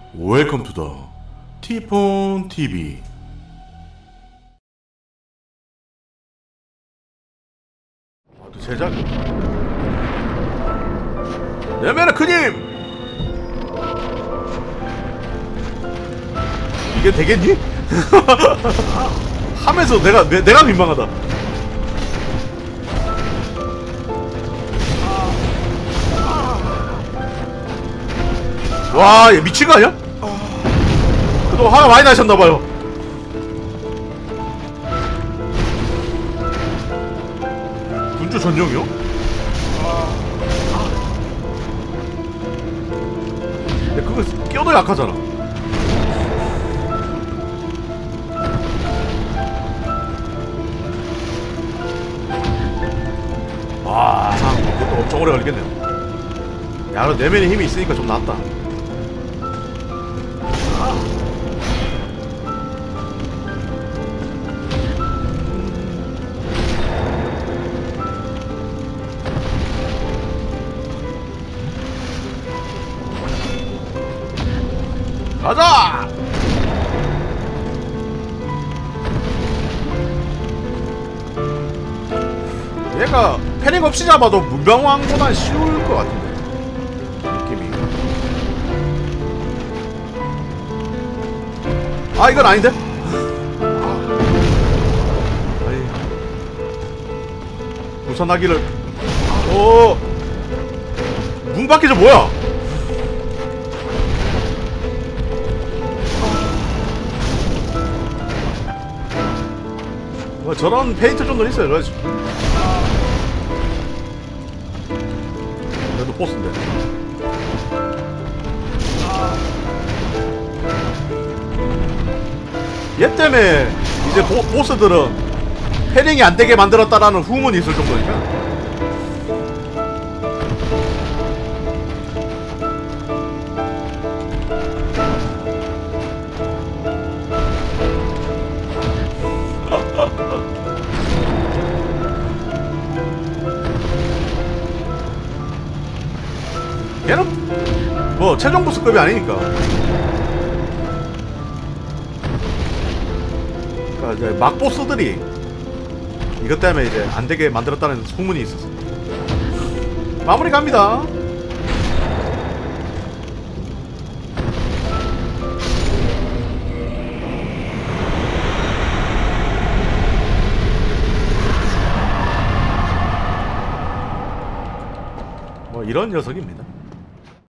웰컴 투 더 티폰 TV. 또 제작 레메나 크님 이게 되겠니? 하면서 내가 민망하다. 와, 얘 미친 거 아니야? 그동안 화가 많이 나셨나봐요. 군주 전용이요? 근데 그거 껴도 약하잖아. 와, 그것도 엄청 오래 걸리겠네요. 야, 그럼 내면에 힘이 있으니까 좀 낫다. 가자! 얘가 패링 없이 잡아도 문병왕보단 쉬울 것 같은데 느낌이. 아, 이건 아닌데? 아이, 우산하기를. 오, 문 밖에 저 뭐야? 저런 페인트 정도는 있어요. 그래도 보스인데. 얘 때문에 이제 보스들은 패링이 안 되게 만들었다라는 후문이 있을 정도니까. 얘는 뭐 최종 보스급이 아니니까. 그러니까 이제 막 보스들이 이것 때문에 이제 안 되게 만들었다는 소문이 있었어. 마무리 갑니다. 뭐 이런 녀석입니다.